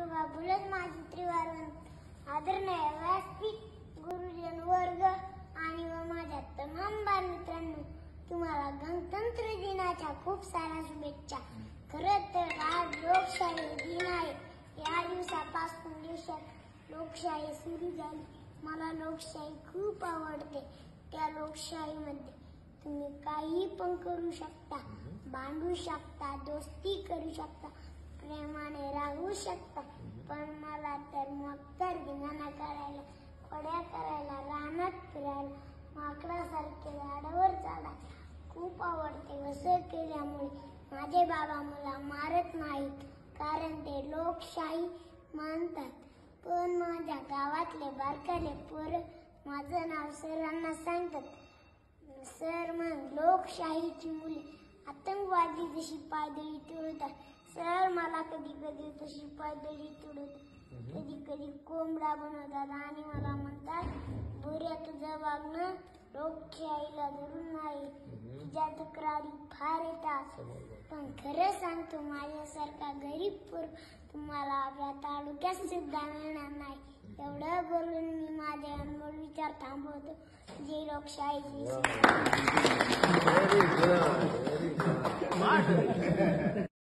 ज्योतिबा फुलेच माझे त्रिवारवन आदरणीय व्यासपीठ गुरुजन वर्ग आणि माझ्या तमाम बालमित्रांनो, तुम्हाला गणतंत्र दिनाच्या खूप साऱ्या शुभेच्छा। खरं तर आज लोकशाही दिन आहे। या दिवसापासून देशात लोकशाही सुरू झाली। मला लोकशाही खूप आवडते। त्या लोकशाहीमध्ये तुम्ही काही पण करू शकता, भांडू शकता, दोस्ती करू शकता, प्रेमाने राहू शकता, पण मला तर मकर धिंगाणा करायला, खोड्या करायला, रानात फिरायला, माकडासारखे झाडावर चढायला खूप आवडते। असं केल्यामुळे माझे बाबा मला मारत नाहीत, कारण ते लोकशाही मानतात। पण माझ्या गावातले बारकाले पोरं माझं नाव सरांना सांगतात, सर मग लोकशाहीची मुले आतंकवादी जशी पायदळी तुडवतात, सर मला कधी कधी तशी पायदळी तुडवतात, कधी कधी कोंबडा बनवतात आणि मला म्हणतात, बुऱ्या तुझं वागणं लोकशाहीला धरून नाही, तुझ्या तक्रारी फार येतात। पण खरं सांगतो, माझ्यासारखा गरीब पोर तुम्हाला आपल्या तालुक्यात सुद्धा मिळणार नाही। एवढं बोलून मी माझे अनमोल विचार थांबवतो। जय लोकशाही, जय